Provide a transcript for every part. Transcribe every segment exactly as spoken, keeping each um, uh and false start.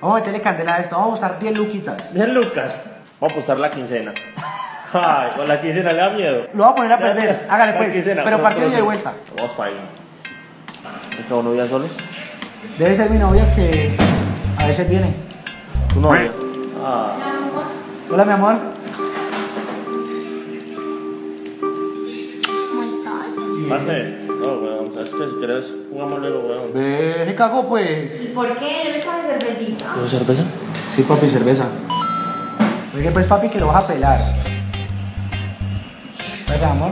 Vamos a meterle candela a esto, vamos a apostar diez luquitas. diez lucas. Vamos a apostar la quincena. Ay, con la quincena le da miedo. Lo voy a poner a perder, hágale pues, quincena, pero partido y de vuelta. Vamos para ahí. ¿Es que novia soles? Debe ser mi novia que a veces viene. ¿Tu novia? Ah. Hola, mi amor. ¿Cómo estás? Parce, no, weón, sabes que si quieres jugamos luego, weón. Ve, se cagó pues. ¿Y por qué? ¿Yo le sabe cervecita? ¿Quieres cerveza? Sí, papi, cerveza. Oye, pues, papi, que lo vas a pelar. Gracias, amor.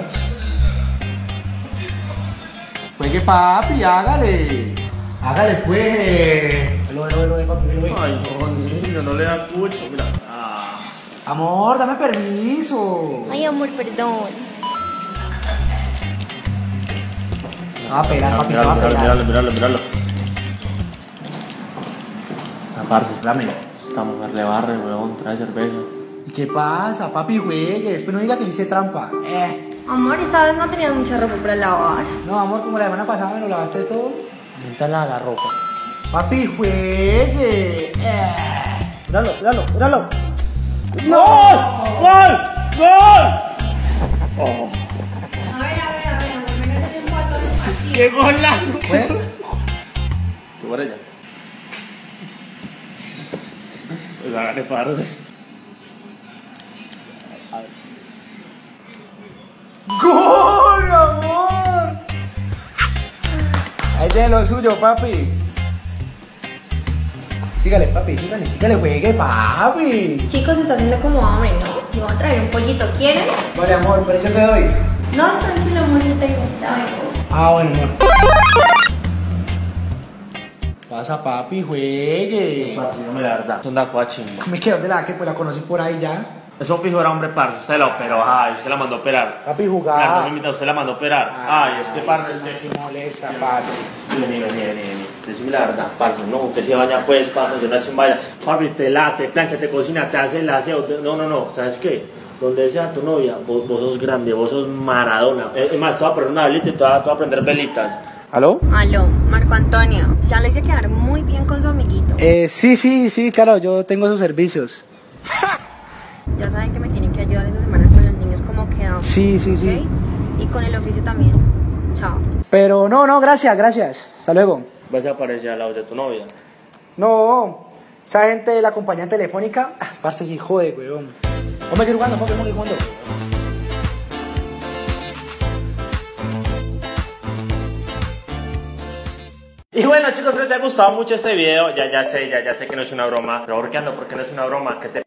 Pues que, papi, hágale. Hágale, pues. Velo, velo, velo, papi, velo, velo. Ay, no, niño, no le da cucho, mira. Ah. Amor, dame permiso. Ay, amor, perdón. No va a pelar, papi, no va Míralo, a míralo, pelar. míralo, míralo, míralo. Aparte, Dámelo. esta mujer le barre, weón, trae cerveza. ¿Y qué pasa, papi, juegue? Después no diga que le hice trampa. Eh. Amor, esta vez no tenías mucha ropa para lavar. No, amor, como la semana pasada me lo lavaste todo. Métala a la ropa. Papi, juegue. Eh. Míralo, míralo, míralo. ¡Gol! ¡Gol! ¡Gol! Oh. A ver, a ver, a ver, amor, me ganas un cuarto de partido. ¡Qué golazo! ¿Fue? ¿Qué por ella? Pues hágale, parce. ¡Gol, amor! Ahí tiene lo suyo, papi. Sígale, papi, sígale, sígale, juegue, papi. Chicos, está haciendo como hambre, ¿no? Me voy a traer un pollito, ¿quieren? Vale, amor, pero yo te doy. No, tranquilo, amor, yo tengo. Dame. Ah, bueno, amor. Pasa, papi, juegue. No me la verdad. Es una coachimba. Me quedo de la que pues la conocí por ahí ya. Eso fijo era hombre parce, usted la operó, ay, usted la mandó a operar. Papi, Claro, no jugar. me invita, usted la mandó a operar. Ay, es que parce, no es se molesta, parce. que... Vení, vení, vení, vení. Decime la verdad, parce, no, que se baña pues, parce, de una chimbaya. Papi, te late, plancha, te cocina, te hace el aseo. te- No, no, no, ¿sabes qué? Donde sea tu novia, vos, vos sos grande, vos sos Maradona. Es más, te voy a poner una velita y te voy a, te voy a prender velitas. ¿Aló? Aló, Marco Antonio. Ya le hice quedar muy bien con su amiguito. Eh, sí, sí, sí, claro, yo tengo esos servicios. Ya saben que me tienen que ayudar esta semana con los niños como quedamos. Sí, sí, sí. ¿Ok? Y con el oficio también. Chao. Pero no, no, gracias, gracias. Hasta luego. Vas a aparecer al lado de tu novia. No, esa gente de la compañía telefónica, ah, parce, hijo de weón. Vamos a ir jugando, vamos a ir jugando. Y bueno chicos, espero que les haya gustado mucho este video. Ya, ya sé, ya, ya sé que no es una broma. Pero ¿por qué ando? Porque no es una broma. ¿Qué te